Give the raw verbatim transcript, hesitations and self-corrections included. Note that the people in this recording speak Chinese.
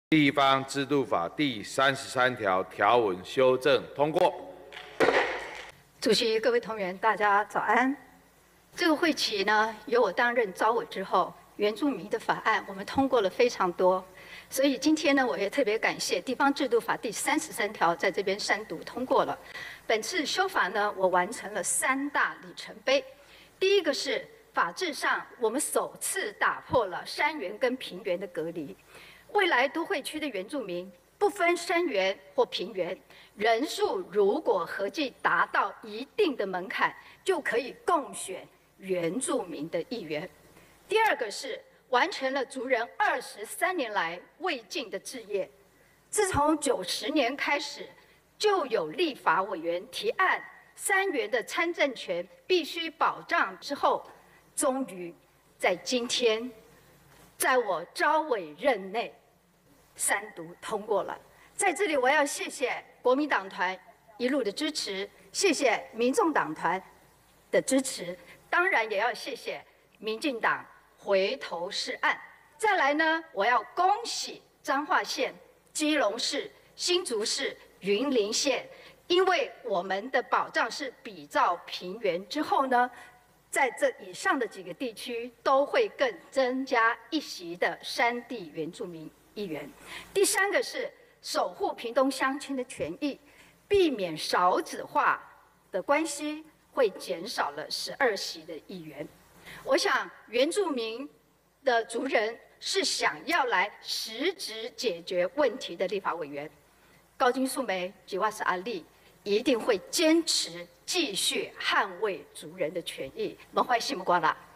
地方制度法第三十三条条文修正通过。 主席、各位同仁，大家早安。这个会期呢，由我担任召委之后，原住民的法案我们通过了非常多，所以今天呢，我也特别感谢地方制度法第三十三条在这边三读通过了。本次修法呢，我完成了三大里程碑。第一个是法制上，我们首次打破了山原跟平原的隔离。未来都会区的原住民不分山原或平原，人数如果合计达到一定的门槛，就可以共选原住民的议员。第二个是完成了族人二十三年来未尽的志业。自从九十年开始，就有立法委员提案，山原的参政权必须保障之后，终于在今天，在我召委任内，三读通过了。在这里，我要谢谢国民党团一路的支持，谢谢民众党团的支持，当然也要谢谢民进党回头是岸。再来呢，我要恭喜彰化县、基隆市、新竹市、云林县，因为我们的保障是比照平原之后呢，在这以上的几个地区都会更增加一席的山地原住民议员。第三个是守护屏东乡亲的权益，避免少子化的关系，会减少了十二席的议员。我想原住民的族人是想要来实质解决问题的立法委员。高金素梅、吉瓦斯阿利一定会坚持继续捍卫族人的权益。文怀西木瓜啦。